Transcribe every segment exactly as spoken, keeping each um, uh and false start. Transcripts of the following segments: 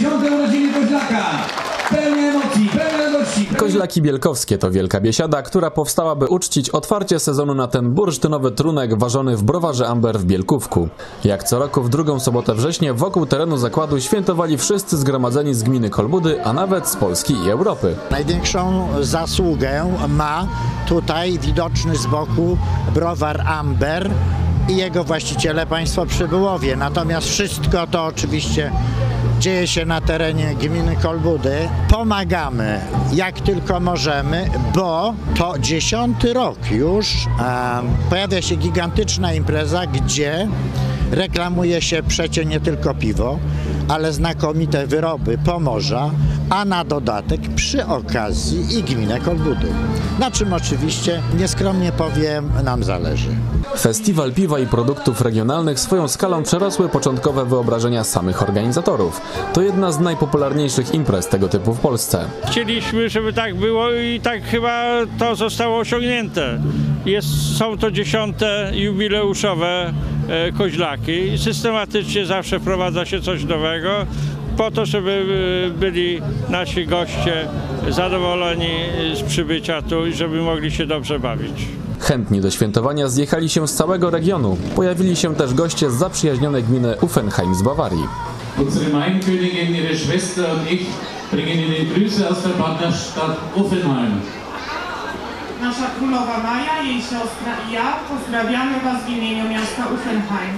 dziesiąte urodziny Koźlaka. Pełne emocji, pełne radości. Koźlaki Bielkowskie to wielka biesiada, która powstała, by uczcić otwarcie sezonu na ten bursztynowy trunek ważony w browarze Amber w Bielkówku. Jak co roku w drugą sobotę września wokół terenu zakładu świętowali wszyscy zgromadzeni z gminy Kolbudy, a nawet z Polski i Europy. Największą zasługę ma tutaj widoczny z boku browar Amber i jego właściciele, państwo Przybyłowie. Natomiast wszystko to oczywiście dzieje się na terenie gminy Kolbudy. Pomagamy jak tylko możemy, bo to dziesiąty rok już um, pojawia się gigantyczna impreza, gdzie reklamuje się przecie nie tylko piwo, ale znakomite wyroby Pomorza, a na dodatek przy okazji i gminę Kolbudy. Na czym oczywiście, nieskromnie powiem, nam zależy. Festiwal piwa i produktów regionalnych swoją skalą przerosły początkowe wyobrażenia samych organizatorów. To jedna z najpopularniejszych imprez tego typu w Polsce. Chcieliśmy, żeby tak było i tak chyba to zostało osiągnięte. Jest, są to dziesiąte jubileuszowe e, Koźlaki. Systematycznie zawsze wprowadza się coś nowego po to, żeby byli nasi goście zadowoleni z przybycia tu i żeby mogli się dobrze bawić. Chętni do świętowania zjechali się z całego regionu. Pojawili się też goście z zaprzyjaźnionej gminy Uffenheim z Bawarii. Unsere Mainkönigin, ihre Schwester und ich bringen Ihnen Grüße aus der Partnerstadt Uffenheim. Nasza królowa Maja, jej siostra i ja pozdrawiamy Was w imieniu miasta Uffenheim.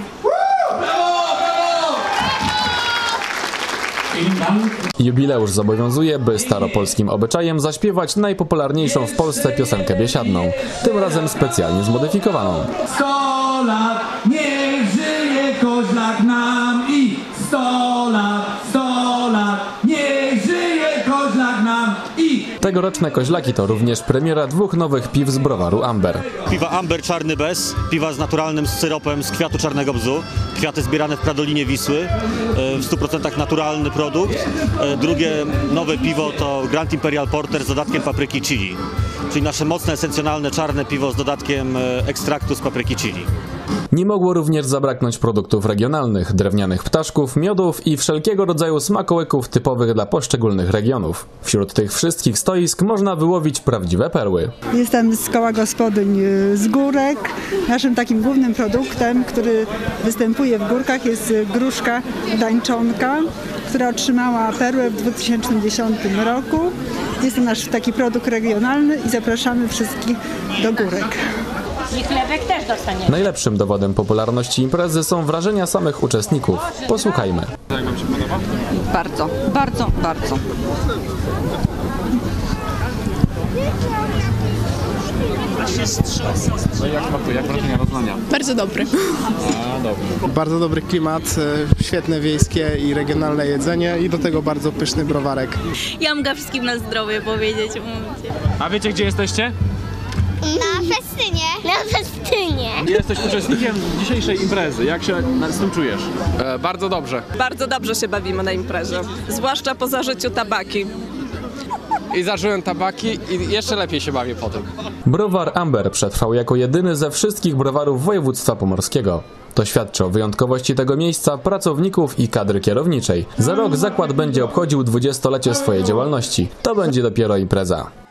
Jubileusz zobowiązuje, by staropolskim obyczajem zaśpiewać najpopularniejszą w Polsce piosenkę biesiadną, tym razem specjalnie zmodyfikowaną. sto lat, niech żyje Koźlak nam i sto lat, sto lat, niech żyje Koźlak nam i... Tegoroczne Koźlaki to również premiera dwóch nowych piw z browaru Amber. Piwa Amber Czarny Bez, piwa z naturalnym syropem z kwiatu czarnego bzu, kwiaty zbierane w Pradolinie Wisły, w stu procentach naturalny produkt. Drugie nowe piwo to Grand Imperial Porter z dodatkiem papryki chili, czyli nasze mocne, esencjonalne czarne piwo z dodatkiem ekstraktu z papryki chili. Nie mogło również zabraknąć produktów regionalnych, drewnianych ptaszków, miodów i wszelkiego rodzaju smakołyków typowych dla poszczególnych regionów. Wśród tych wszystkich stoisk można wyłowić prawdziwe perły. Jestem z koła gospodyń z Górek. Naszym takim głównym produktem, który występuje w Górkach, jest gruszka dańczonka, która otrzymała perłę w dwa tysiące dziesiątym roku. Jest to nasz taki produkt regionalny i zapraszamy wszystkich do Górek. I chlebek też dostaniemy. Najlepszym dowodem popularności imprezy są wrażenia samych uczestników. Posłuchajmy. Jak wam się podoba? Bardzo, bardzo, bardzo. No i jak smakuje? Jak wrażenia Roznania? Bardzo dobry. A, dobry. Bardzo dobry klimat, świetne wiejskie i regionalne jedzenie i do tego bardzo pyszny browarek. Ja mogę wszystkim na zdrowie powiedzieć. A wiecie, gdzie jesteście? Na festynie. Na festynie. Jesteś uczestnikiem dzisiejszej imprezy. Jak się z tym czujesz? E, bardzo dobrze. Bardzo dobrze się bawimy na imprezie, zwłaszcza po zażyciu tabaki. I zażyłem tabaki i jeszcze lepiej się bawię po tym. Browar Amber przetrwał jako jedyny ze wszystkich browarów województwa pomorskiego. To świadczy o wyjątkowości tego miejsca, pracowników i kadry kierowniczej. Za rok zakład będzie obchodził dwudziestolecie swojej działalności. To będzie dopiero impreza.